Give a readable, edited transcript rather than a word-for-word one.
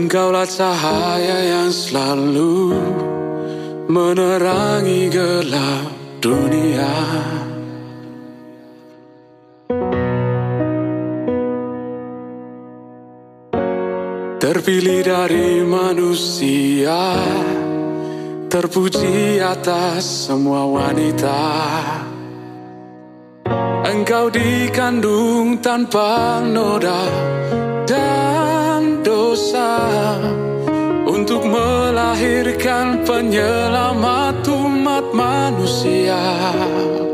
Engkaulah cahaya yang selalu menerangi gelap dunia. Terpilih dari manusia, terpuji atas semua wanita. Engkau dikandung tanpa noda dan dosa, untuk melahirkan penyelamat umat manusia.